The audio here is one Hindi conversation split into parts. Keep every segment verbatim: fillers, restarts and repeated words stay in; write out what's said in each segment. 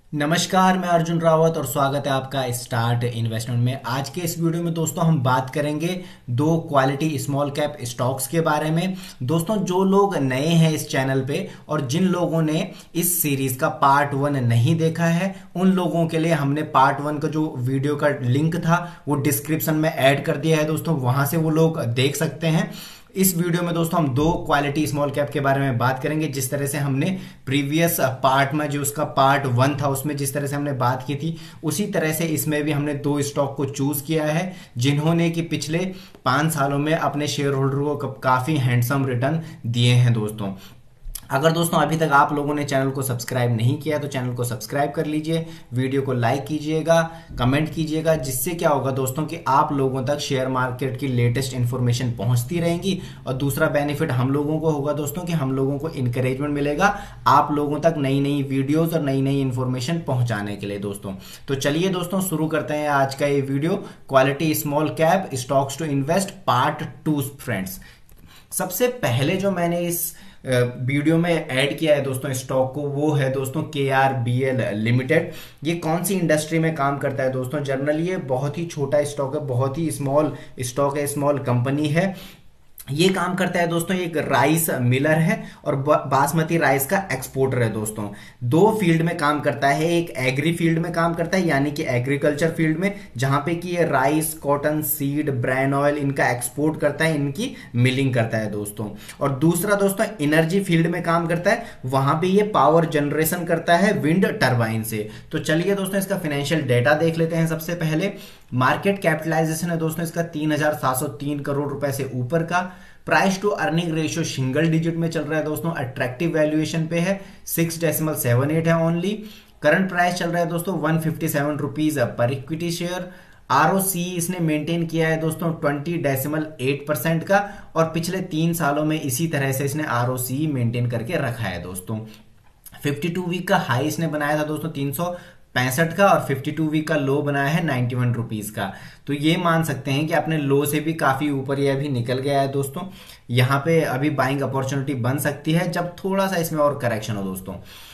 नमस्कार, मैं अर्जुन रावत और स्वागत है आपका स्टार्ट इन्वेस्टमेंट में। आज के इस वीडियो में दोस्तों हम बात करेंगे दो क्वालिटी स्मॉल कैप स्टॉक्स के बारे में। दोस्तों, जो लोग नए हैं इस चैनल पे और जिन लोगों ने इस सीरीज का पार्ट वन नहीं देखा है, उन लोगों के लिए हमने पार्ट वन का जो वीडियो का लिंक था वो डिस्क्रिप्शन में ऐड कर दिया है दोस्तों, वहां से वो लोग देख सकते हैं। इस वीडियो में दोस्तों हम दो क्वालिटी स्मॉल कैप के बारे में बात करेंगे। जिस तरह से हमने प्रीवियस पार्ट में, जो उसका पार्ट वन था, उसमें जिस तरह से हमने बात की थी, उसी तरह से इसमें भी हमने दो स्टॉक को चूज किया है जिन्होंने कि पिछले पांच सालों में अपने शेयर होल्डर को काफी हैंडसम रिटर्न दिए हैं दोस्तों। अगर दोस्तों अभी तक आप लोगों ने चैनल को सब्सक्राइब नहीं किया तो चैनल को सब्सक्राइब कर लीजिए, वीडियो को लाइक कीजिएगा, कमेंट कीजिएगा, जिससे क्या होगा दोस्तों कि आप लोगों तक शेयर मार्केट की लेटेस्ट इंफॉर्मेशन पहुंचती रहेंगी। और दूसरा बेनिफिट हम लोगों को होगा दोस्तों कि हम लोगों को इंकरेजमेंट मिलेगा आप लोगों तक नई नई वीडियोस और नई नई इंफॉर्मेशन पहुंचाने के लिए दोस्तों। तो चलिए दोस्तों शुरू करते हैं आज का ये video, quality small cap stocks to invest part two friends. सबसे पहले जो मैंने इस वीडियो में ऐड किया है दोस्तों स्टॉक को, वो है दोस्तों के आर बी एल लिमिटेड। ये कौन सी इंडस्ट्री में काम करता है दोस्तों? जनरली ये बहुत ही छोटा स्टॉक है, बहुत ही स्मॉल स्टॉक है, स्मॉल कंपनी है। ये काम करता है दोस्तों, एक राइस मिलर है और बासमती राइस का एक्सपोर्टर है दोस्तों। दो फील्ड में काम करता है, एक एग्री फील्ड में काम करता है यानी कि एग्रीकल्चर फील्ड में, जहां पे कि ये rice, cotton, seed, brand oil इनका एक्सपोर्ट करता है, इनकी मिलिंग करता है दोस्तों। और दूसरा दोस्तों एनर्जी फील्ड में काम करता है, वहां पे ये पावर जनरेशन करता है विंड टर्बाइन से। तो चलिए दोस्तों इसका फाइनेंशियल डेटा देख लेते हैं। सबसे पहले मार्केट कैपिटलाइजेशन है दोस्तों इसका तीन हजार सात सौ तीन करोड़ रुपए से ऊपर का। Price to earning ratio single digit में चल रहा है दोस्तों, अट्रैक्टिव वैल्यूएशन पे है, सिक्स डेसिमल सेवन एट है ओनली। करंट प्राइस चल रहा है दोस्तों वन फिफ्टी सेवन रुपीज पर इक्विटी शेयर। आरओसी इसने मेंटेन किया है दोस्तों ट्वेंटी डेसिमल एट परसेंट का, और पिछले तीन सालों में इसी तरह से इसने आरओसी मेंटेन करके रखा है दोस्तों। फिफ्टी टू वीक का हाई इसने बनाया था दोस्तों तीन सौ पैंसठ का, और फिफ्टी टू वीक का लो बनाया है नाइन्टी वन रुपीज का। तो ये मान सकते हैं कि अपने लो से भी काफी ऊपर ये अभी निकल गया है दोस्तों। यहाँ पे अभी बाइंग अपॉर्चुनिटी बन सकती है जब थोड़ा सा इसमें और करेक्शन हो दोस्तों।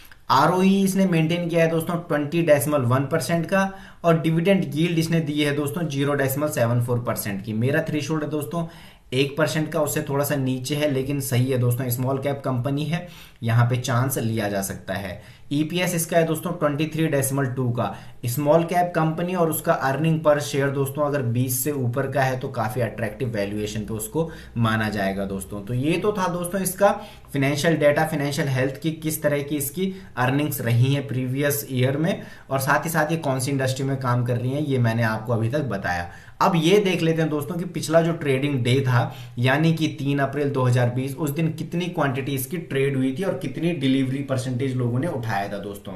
आरओई इसने मेंटेन किया है दोस्तों ट्वेंटी डेसिमल वन परसेंट का, और डिविडेंड यील्ड इसने दी है दोस्तों zero decimal seven four percent की। मेरा थ्रेशोल्ड है दोस्तों एक परसेंट का, उससे थोड़ा सा नीचे है, लेकिन सही है दोस्तों, स्मॉल कैप कंपनी है, यहाँ पे चांस लिया जा सकता है। ईपीएस इसका है दोस्तों ट्वेंटी थ्री डेसिमल टू का। स्मॉल कैप कंपनी और उसका अर्निंग पर शेयर दोस्तों अगर बीस से ऊपर का है तो काफी अट्रैक्टिव वैल्यूएशन पे उसको माना जाएगा दोस्तों। तो ये तो था दोस्तों इसका फाइनेंशियल डेटा, फाइनेंशियल हेल्थ की किस तरह की इसकी अर्निंग्स रही है प्रीवियस ईयर में, और साथ ही साथ ये कौन सी इंडस्ट्री में काम कर रही है ये मैंने आपको अभी तक बताया। अब ये देख लेते हैं दोस्तों कि पिछला जो ट्रेडिंग डे था यानी कि तीन अप्रैल दो हज़ार बीस, उस दिन कितनी क्वांटिटी इसकी ट्रेड हुई थी और कितनी डिलीवरी परसेंटेज लोगों ने उठाया था दोस्तों।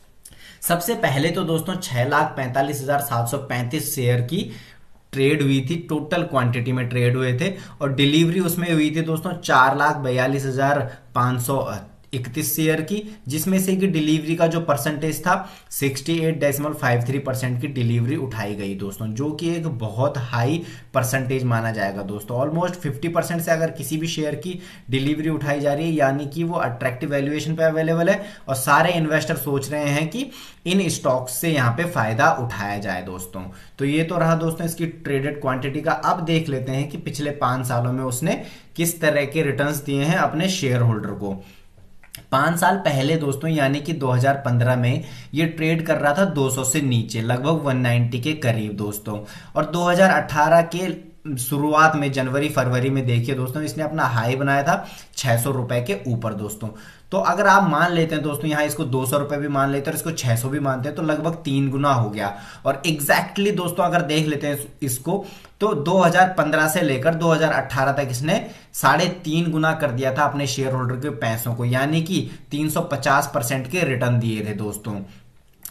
सबसे पहले तो दोस्तों छह लाख पैंतालीस हजार सात सौ पैंतीस शेयर की ट्रेड हुई थी, टोटल क्वांटिटी में ट्रेड हुए थे, और डिलीवरी उसमें हुई थी दोस्तों चार लाख बयालीस हजार पांच सौ इकतीस शेयर की, जिसमें से कि डिलीवरी का जो परसेंटेज था sixty eight decimal five three percent की डिलीवरी उठाई गई दोस्तों, जो कि एक बहुत हाई परसेंटेज माना जाएगा दोस्तों। ऑलमोस्ट फिफ्टी परसेंट से अगर किसी भी शेयर की डिलीवरी उठाई जा रही है यानी कि वो अट्रैक्टिव वैल्यूएशन पे अवेलेबल है, और सारे इन्वेस्टर सोच रहे हैं कि इन स्टॉक्स से यहाँ पे फायदा उठाया जाए दोस्तों। तो ये तो रहा दोस्तों इसकी ट्रेडेड क्वांटिटी का। अब देख लेते हैं कि पिछले पांच सालों में उसने किस तरह के रिटर्न्स दिए हैं अपने शेयर होल्डर को। पांच साल पहले दोस्तों यानी कि दो हज़ार पंद्रह में ये ट्रेड कर रहा था दो सौ से नीचे, लगभग एक सौ नब्बे के करीब दोस्तों। और दो हज़ार अठारह के शुरुआत में जनवरी फरवरी में देखिए दोस्तों इसने अपना हाई बनाया था छह सौ रुपए के ऊपर दोस्तों। तो अगर आप मान लेते हैं दोस्तों यहाँ इसको दो सौ रुपए भी मान लेते हैं और इसको छह सौ भी मानते हैं तो लगभग तीन गुना हो गया। और एग्जैक्टली दोस्तों अगर देख लेते हैं इसको तो दो हज़ार पंद्रह से लेकर दो हज़ार अठारह तक इसने साढ़े तीन गुना कर दिया था अपने शेयर होल्डर के पैसों को, यानी कि तीन सौ पचास परसेंट के रिटर्न दिए थे दोस्तों।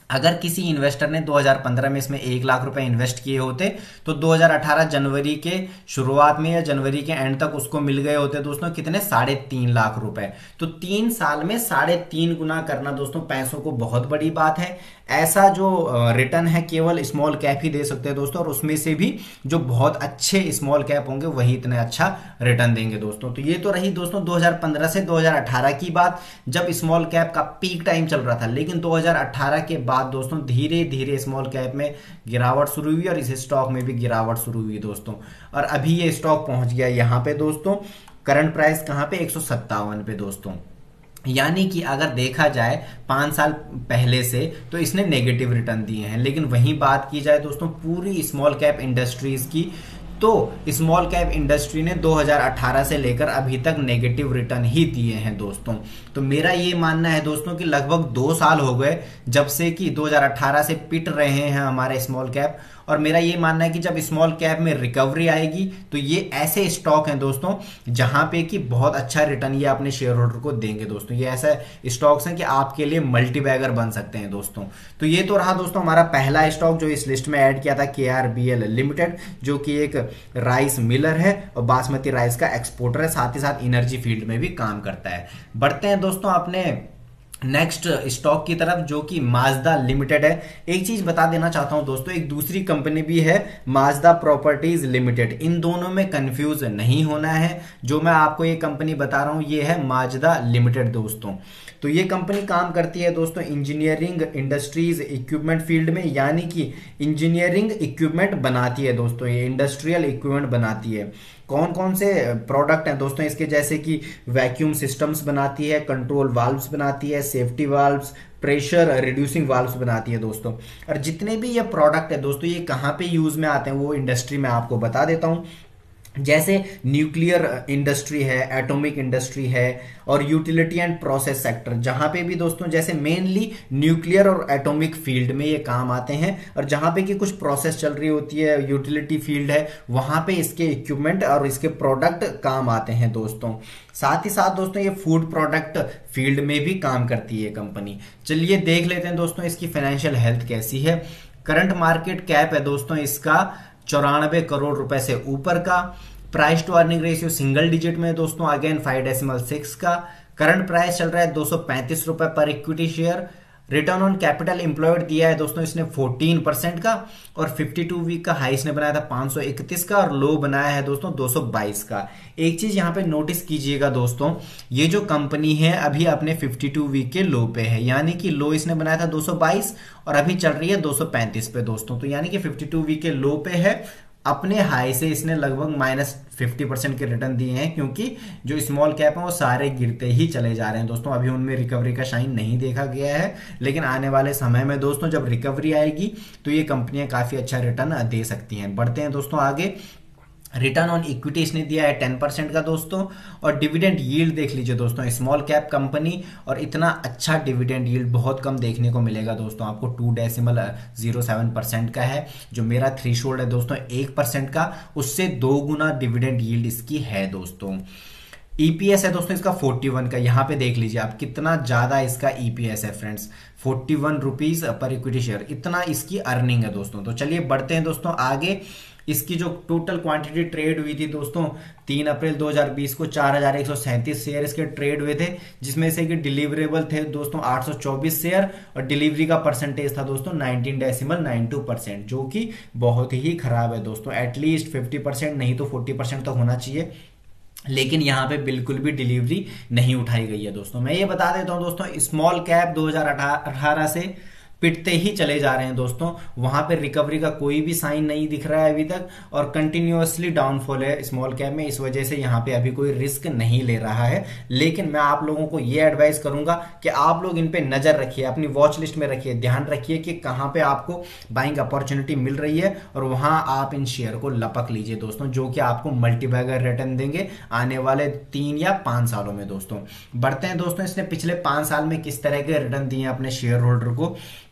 अगर किसी इन्वेस्टर ने दो हज़ार पंद्रह में इसमें एक लाख रुपए इन्वेस्ट किए होते तो दो हज़ार अठारह जनवरी के शुरुआत में या जनवरी के एंड तक उसको मिल गए होते दोस्तों कितने, साढ़े तीन लाख रुपए। तो तीन साल में साढ़े तीन गुना करना दोस्तों पैसों को बहुत बड़ी बात है। ऐसा जो रिटर्न है केवल स्मॉल कैप ही दे सकते हैं दोस्तों, और उसमें से भी जो बहुत अच्छे स्मॉल कैप होंगे वही इतने अच्छा रिटर्न देंगे दोस्तों। तो ये तो रही दोस्तों दो हज़ार पंद्रह से दो हज़ार अठारह की बात, जब स्मॉल कैप का पीक टाइम चल रहा था। लेकिन दो हज़ार अठारह के बाद दोस्तों धीरे धीरे स्मॉल कैप में गिरावट शुरू हुई और इस स्टॉक में भी गिरावट शुरू हुई दोस्तों। और अभी ये स्टॉक पहुंच गया यहाँ पे दोस्तों, करंट प्राइस कहाँ पे, एक सौ सत्तावन पे दोस्तों। यानी कि अगर देखा जाए पांच साल पहले से तो इसने नेगेटिव रिटर्न दिए हैं। लेकिन वहीं बात की जाए दोस्तों पूरी स्मॉल कैप इंडस्ट्रीज की, तो स्मॉल कैप इंडस्ट्री ने दो हज़ार अठारह से लेकर अभी तक नेगेटिव रिटर्न ही दिए हैं दोस्तों। तो मेरा ये मानना है दोस्तों कि लगभग दो साल हो गए जब से कि दो हज़ार अठारह से पिट रहे हैं हमारे स्मॉल कैप, और मेरा ये मानना है कि जब स्मॉल कैप में रिकवरी आएगी तो ये ऐसे स्टॉक हैं दोस्तों जहां पे कि बहुत अच्छा रिटर्न ये अपने शेयर होल्डर को देंगे दोस्तों। ये ऐसे स्टॉक्स हैं कि आपके लिए मल्टी बैगर बन सकते हैं दोस्तों। तो ये तो रहा दोस्तों हमारा पहला स्टॉक जो इस लिस्ट में ऐड किया था, के आर बी एल लिमिटेड, जो कि एक राइस मिलर है और बासमती राइस का एक्सपोर्टर है, साथ ही साथ एनर्जी फील्ड में भी काम करता है। बढ़ते हैं दोस्तों अपने नेक्स्ट स्टॉक की तरफ जो कि माजदा लिमिटेड है। एक चीज बता देना चाहता हूं दोस्तों, एक दूसरी कंपनी भी है माजदा प्रॉपर्टीज लिमिटेड, इन दोनों में कंफ्यूज नहीं होना है। जो मैं आपको ये कंपनी बता रहा हूं ये है माजदा लिमिटेड दोस्तों। तो ये कंपनी काम करती है दोस्तों इंजीनियरिंग इंडस्ट्रीज इक्विपमेंट फील्ड में, यानी कि इंजीनियरिंग इक्विपमेंट बनाती है दोस्तों, ये इंडस्ट्रियल इक्विपमेंट बनाती है। कौन कौन से प्रोडक्ट हैं दोस्तों इसके, जैसे कि वैक्यूम सिस्टम्स बनाती है, कंट्रोल वाल्व्स बनाती है, safety valves, pressure reducing valves बनाती है दोस्तों। और जितने भी ये प्रोडक्ट है दोस्तों ये कहाँ पे यूज में आते हैं वो इंडस्ट्री में आपको बता देता हूँ। जैसे न्यूक्लियर इंडस्ट्री है, एटॉमिक इंडस्ट्री है, और यूटिलिटी एंड प्रोसेस सेक्टर, जहां पे भी दोस्तों जैसे मेनली न्यूक्लियर और एटॉमिक फील्ड में ये काम आते हैं, और जहां पे कि कुछ प्रोसेस चल रही होती है, यूटिलिटी फील्ड है, वहां पे इसके इक्विपमेंट और इसके प्रोडक्ट काम आते हैं दोस्तों। साथ ही साथ दोस्तों ये फूड प्रोडक्ट फील्ड में भी काम करती है कंपनी। चलिए देख लेते हैं दोस्तों इसकी फाइनेंशियल हेल्थ कैसी है। करंट मार्केट कैप है दोस्तों इसका चौरानवे करोड़ रुपए से ऊपर का। Price to earning ratio single digit में दोस्तों, अगेन फाइव डेसिमल सिक्स का। करंट प्राइस चल रहा है दो सौ पैंतीस रुपए पर equity share. Return on capital employed दिया है दोस्तों इसने चौदह परसेंट का, और बावन वीक का हाई इसने बनाया था पाँच सौ इकतीस का, और लो बनाया है दोस्तों दो सौ बाईस का। एक चीज यहां पे नोटिस कीजिएगा दोस्तों, ये जो कंपनी है अभी अपने बावन वीक के लो पे है, यानी कि लो इसने बनाया था दो सौ बाईस और अभी चल रही है दो सौ पैंतीस पे दोस्तों। तो यानी कि बावन वीक के लो पे है, अपने हाई से इसने लगभग माइनस फिफ्टी परसेंट के रिटर्न दिए हैं, क्योंकि जो स्मॉल कैप है वो सारे गिरते ही चले जा रहे हैं दोस्तों। अभी उनमें रिकवरी का शाइन नहीं देखा गया है, लेकिन आने वाले समय में दोस्तों जब रिकवरी आएगी तो ये कंपनियां काफी अच्छा रिटर्न दे सकती हैं। बढ़ते हैं दोस्तों आगे। रिटर्न ऑन इक्विटी इसने दिया है टेन परसेंट का दोस्तों, और डिविडेंड यील्ड देख लीजिए दोस्तों, स्मॉल कैप कंपनी और इतना अच्छा डिविडेंड यील्ड बहुत कम देखने को मिलेगा दोस्तों आपको। Two decimal zero seven percent का है, जो मेरा थ्री शोल्ड है दोस्तों एक परसेंट का, उससे दो गुना डिविडेंड यील्ड इसकी है दोस्तों। ईपीएस है दोस्तों इसका इकतालीस का, यहाँ पे देख लीजिए आप कितना ज्यादा इसका ईपीएस है फ्रेंड्स, फोर्टी वन रुपीज पर इक्विटी शेयर, इतना इसकी अर्निंग है दोस्तों। तो चलिए बढ़ते हैं दोस्तों आगे। इसकी जो टोटल क्वांटिटी ट्रेड हुई थी दोस्तों तीन अप्रैल दो हज़ार बीस को चार हजार एक सौ सैंतीस शेयर इसके ट्रेड हुए थे, जिसमें से कि डिलीवरेबल थे दोस्तों आठ सौ चौबीस शेयर, और डिलीवरी का परसेंटेज था दोस्तों nineteen decimal nine two percent, जो कि बहुत ही खराब है दोस्तों। एटलीस्ट फिफ्टी परसेंट नहीं तो फोर्टी परसेंट तो होना चाहिए, लेकिन यहाँ पे बिल्कुल भी डिलीवरी नहीं उठाई गई है दोस्तों। मैं ये बता देता हूँ दोस्तों, स्मॉल कैप दो हज़ार अठारह से पिटते ही चले जा रहे हैं दोस्तों, वहां पे रिकवरी का कोई भी साइन नहीं दिख रहा है अभी तक, और कंटिन्यूअसली डाउनफॉल है स्मॉल कैप में, इस वजह से यहाँ पे अभी कोई रिस्क नहीं ले रहा है। लेकिन मैं आप लोगों को ये एडवाइस करूंगा कि आप लोग इन पे नजर रखिए, अपनी वॉच लिस्ट में रखिए, ध्यान रखिए कि कहाँ पे आपको बाइंग अपॉर्चुनिटी मिल रही है, और वहां आप इन शेयर को लपक लीजिए दोस्तों, जो कि आपको मल्टीबैगर रिटर्न देंगे आने वाले तीन या पांच सालों में दोस्तों। बढ़ते हैं दोस्तों, इसने पिछले पांच साल में किस तरह के रिटर्न दिए अपने शेयर होल्डर को।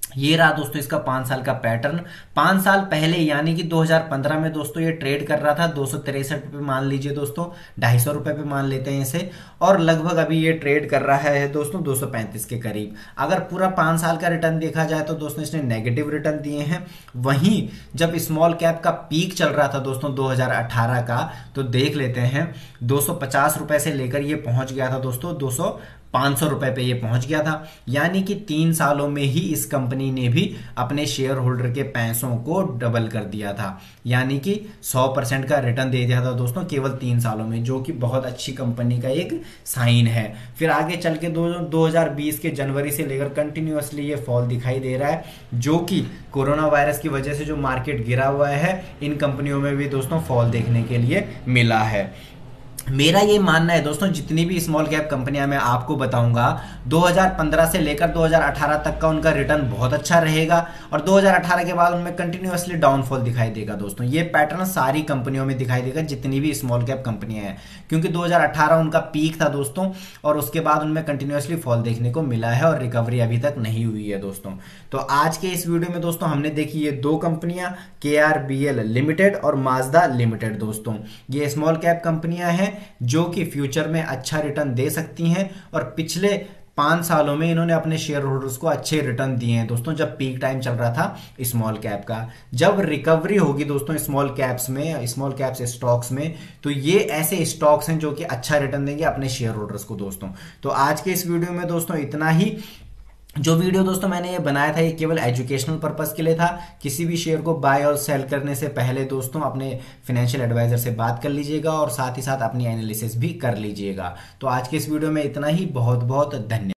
ये रहा दोस्तों इसका पांच साल का पैटर्न। पांच साल पहले यानी कि दो हज़ार पंद्रह में दोस्तों ये ट्रेड कर रहा था दो सौ तिरसठ पे मान लीजिए दोस्तों, ढाई सौ रुपए पे मान लेते हैं इसे, और लगभग अभी ये ट्रेड कर रहा है दोस्तों दो सौ पैंतीस के करीब। अगर पूरा पांच साल का रिटर्न देखा जाए तो दोस्तों इसने नेगेटिव रिटर्न दिए हैं। वहीं जब स्मॉल कैप का पीक चल रहा था दोस्तों दो हज़ार अठारह का, तो देख लेते हैं दो सौ पचास रुपए से लेकर ये पहुंच गया था दोस्तों दो सौ पांच सौ रुपए पे ये पहुंच गया था। यानी कि तीन सालों में ही इस कंपनी ने भी अपने शेयर होल्डर के पैसों को डबल कर दिया था, यानी कि सौ परसेंट का रिटर्न दे दिया था दोस्तों केवल तीन सालों में, जो कि बहुत अच्छी कंपनी का एक साइन है। फिर आगे चल के दो दो हजार बीस के जनवरी से लेकर कंटिन्यूअसली ये फॉल दिखाई दे रहा है, जो कि कोरोना वायरस की वजह से जो मार्केट गिरा हुआ है, इन कंपनियों में भी दोस्तों फॉल देखने के लिए मिला है। मेरा ये मानना है दोस्तों, जितनी भी स्मॉल कैप कंपनियां मैं आपको बताऊंगा दो हज़ार पंद्रह से लेकर दो हज़ार अठारह तक का उनका रिटर्न बहुत अच्छा रहेगा, और दो हज़ार अठारह के बाद उनमें कंटिन्यूअसली डाउनफॉल दिखाई देगा दोस्तों। ये पैटर्न सारी कंपनियों में दिखाई देगा जितनी भी स्मॉल कैप कंपनियां हैं, क्योंकि दो हज़ार अठारह उनका पीक था दोस्तों, और उसके बाद उनमें कंटिन्यूअसली फॉल देखने को मिला है, और रिकवरी अभी तक नहीं हुई है दोस्तों। तो आज के इस वीडियो में दोस्तों हमने देखी ये दो कंपनियां, K R B L limited और माजदा लिमिटेड दोस्तों। ये स्मॉल कैप कंपनियां हैं जो कि फ्यूचर में अच्छा रिटर्न दे सकती हैं, और पिछले पांच सालों में इन्होंने अपने शेयर होल्डर्स को अच्छे रिटर्न दिए हैं दोस्तों, जब पीक टाइम चल रहा था स्मॉल कैप का। जब रिकवरी होगी दोस्तों स्मॉल कैप्स में, स्मॉल कैप्स स्टॉक्स में, तो ये ऐसे स्टॉक्स हैं जो कि अच्छा रिटर्न देंगे अपने शेयर होल्डर्स को दोस्तों। तो आज के इस वीडियो में दोस्तों इतना ही। जो वीडियो दोस्तों मैंने ये बनाया था ये केवल एजुकेशनल पर्पस के लिए था। किसी भी शेयर को बाय और सेल करने से पहले दोस्तों अपने फाइनेंशियल एडवाइजर से बात कर लीजिएगा, और साथ ही साथ अपनी एनालिसिस भी कर लीजिएगा। तो आज के इस वीडियो में इतना ही। बहुत बहुत धन्यवाद।